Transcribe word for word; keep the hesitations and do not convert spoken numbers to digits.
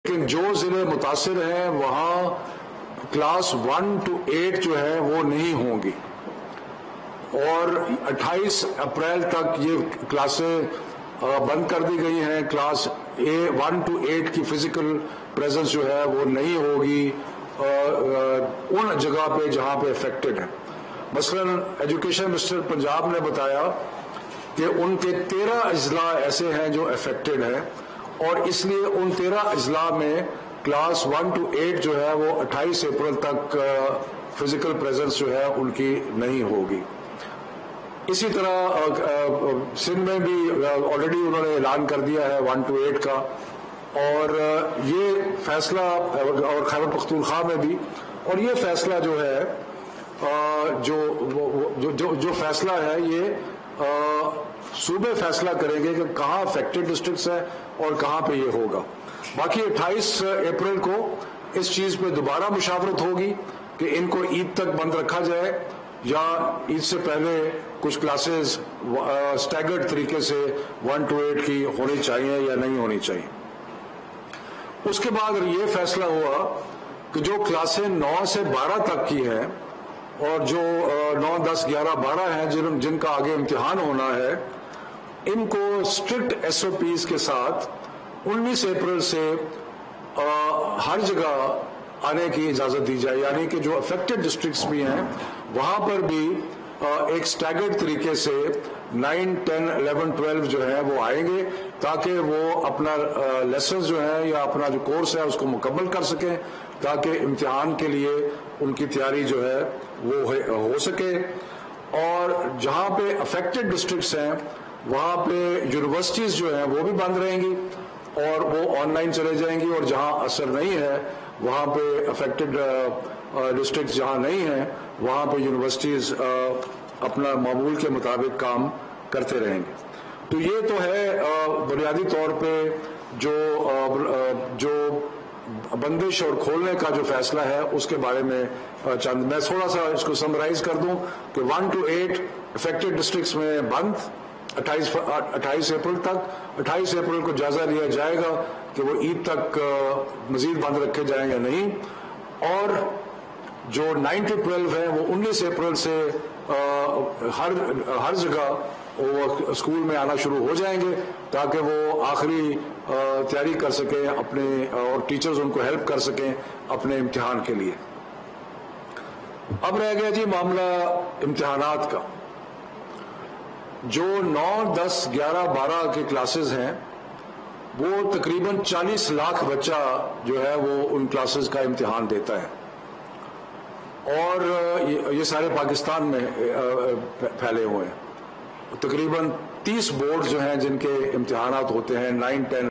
لیکن جو ضلع متاثر ہیں وہاں کلاس ون ٹو ایٹ جو ہے وہ نہیں ہوں گی، اور اٹھائیس اپریل تک یہ کلاسیں بند کر دی گئی ہیں. Class A one two eight کی فزیکل پریزنس جو ہے وہ نہیں ہوگی ان جگہ پہ جہاں پہ افیکٹڈ ہیں. مثلاً ایجوکیشن منسٹر پنجاب نے بتایا کہ ان کے تیرہ اضلاع ایسے ہیں جو افیکٹڈ ہیں، اور اس لیے ان تیرہ اضلاع میں کلاس ون ٹو ایٹ جو ہے وہ اٹھائیس اپریل تک فزیکل پریزنس جو ہے ان کی نہیں ہوگی. اسی طرح سندھ میں بھی آلریڈی انہوں نے اعلان کر دیا ہے ون ٹو ایٹ کا، اور یہ فیصلہ اور خیبر پختونخوا میں بھی، اور یہ فیصلہ جو ہے جو جو جو فیصلہ ہے یہ صوبے فیصلہ کریں گے کہ کہاں افیکٹڈ ڈسٹرکٹس ہیں اور کہاں پہ یہ ہوگا. باقی اٹھائیس اپریل کو اس چیز پہ دوبارہ مشاورت ہوگی کہ ان کو عید تک بند رکھا جائے یا عید سے پہلے کچھ کلاسز اسٹیگرڈ طریقے سے ون ٹو ایٹ کی ہونی چاہیے یا نہیں ہونی چاہیے. اس کے بعد یہ فیصلہ ہوا کہ جو کلاسیں نو سے بارہ تک کی ہیں اور جو نو دس گیارہ بارہ ہیں جن جن کا آگے امتحان ہونا ہے، ان کو اسٹرکٹ ایس او پیز کے ساتھ انیس اپریل سے ہر جگہ آنے کی اجازت دی جائے. یعنی کہ جو افیکٹڈ ڈسٹرکٹس بھی ہیں وہاں پر بھی ایک سٹیگرڈ طریقے سے نائن ٹین الیون ٹویلو جو ہے وہ آئیں گے تاکہ وہ اپنا لیسنز جو ہیں یا اپنا جو کورس ہے اس کو مکمل کر سکیں، تاکہ امتحان کے لیے ان کی تیاری جو ہے وہ ہو سکے. اور جہاں پہ افیکٹڈ ڈسٹرکٹس ہیں وہاں پہ یونیورسٹیز جو ہیں وہ بھی بند رہیں گی اور وہ آن لائن چلے جائیں گی، اور جہاں اثر نہیں ہے وہاں پہ افیکٹڈ ڈسٹرکٹس جہاں نہیں ہیں وہاں پہ یونیورسٹیز اپنا معمول کے مطابق کام کرتے رہیں گے. تو یہ تو ہے بنیادی طور پہ جو جو بندش اور کھولنے کا جو فیصلہ ہے اس کے بارے میں چند میں تھوڑا سا اس کو سمرائز کر دوں کہ one two eight affected districts میں بند اٹھائیس اٹھائیس اپریل تک. اٹھائیس اپریل کو جائزہ لیا جائے گا کہ وہ عید تک مزید بند رکھے جائیں یا نہیں، اور جو نائن ٹو ٹویلو ہیں وہ انیس اپریل سے ہر ہر جگہ وہ اسکول میں آنا شروع ہو جائیں گے تاکہ وہ آخری تیاری کر سکیں اپنے، اور ٹیچرز ان کو ہیلپ کر سکیں اپنے امتحان کے لیے. اب رہ گیا جی معاملہ امتحانات کا. جو نو دس گیارہ بارہ کے کلاسز ہیں وہ تقریباً چالیس لاکھ بچہ جو ہے وہ ان کلاسز کا امتحان دیتا ہے، اور یہ سارے پاکستان میں پھیلے ہوئے ہیں. تقریباً تیس بورڈ جو ہیں جن کے امتحانات ہوتے ہیں نائن ٹین